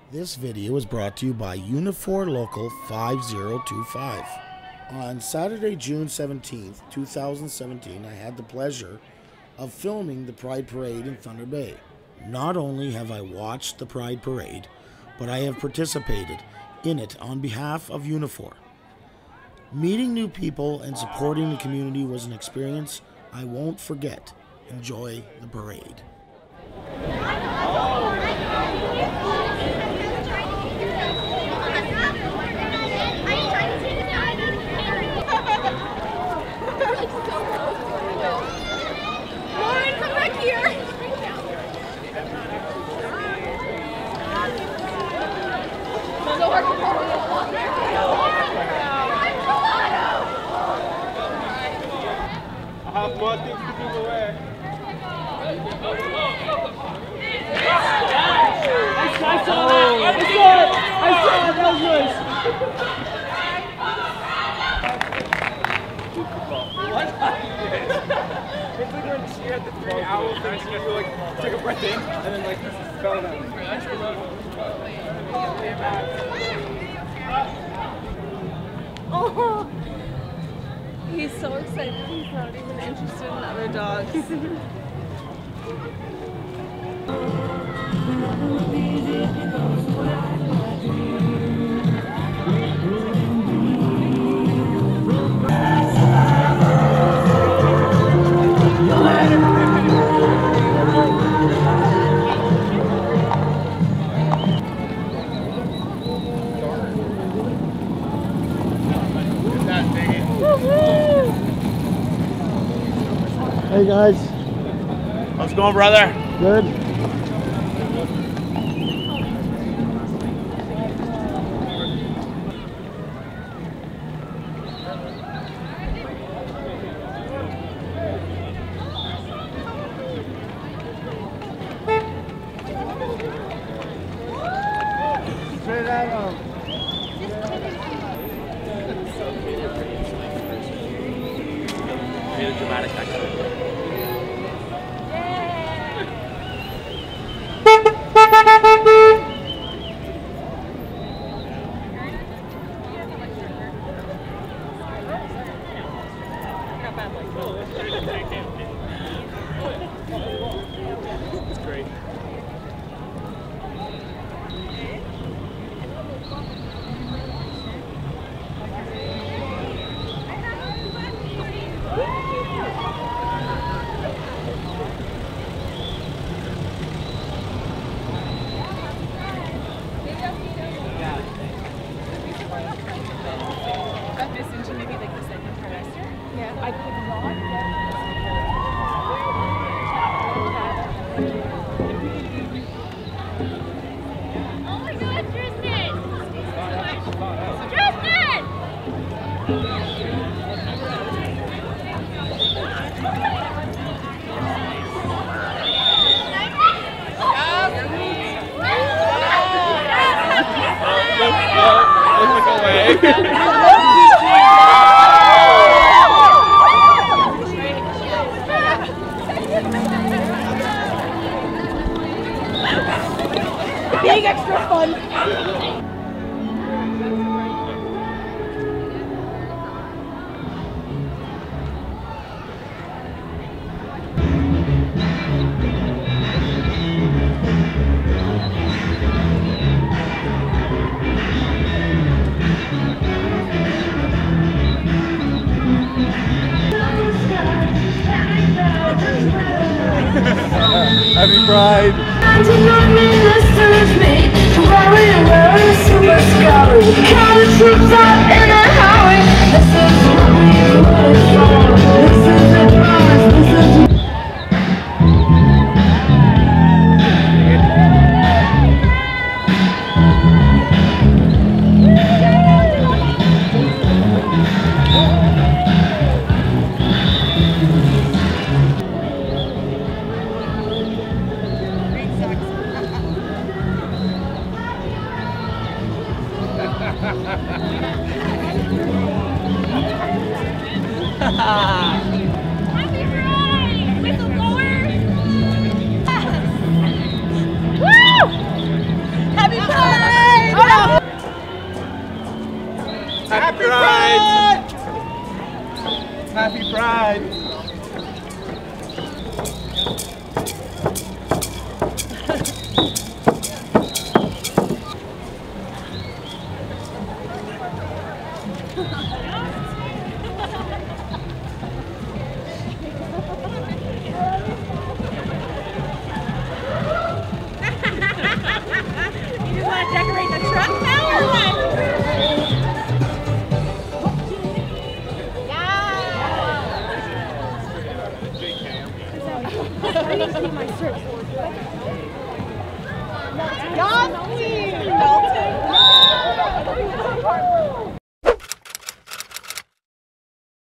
This video is brought to you by Unifor Local 5025. On Saturday, June 17th, 2017, I had the pleasure of filming the Pride Parade in Thunder Bay. Not only have I watched the Pride Parade, but I have participated in it on behalf of Unifor. Meeting new people and supporting the community was an experience I won't forget. Enjoy the parade. I have more things to give away. I saw that! That was yours! It's like when she had the 3 hours and she like took a breath in and then like fell down. Oh, he's so excited. He's not even interested in other dogs. Hey guys. How's it going, brother? Good. Really dramatic action. It's great. I could not get Oh my God, Tristan! Tristan! being extra fun. Happy Pride! Happy Pride! Whistleblower! Woo! Happy Pride! Happy Pride. You just want to decorate the truck now or what? Yeah! I need to see my shirt.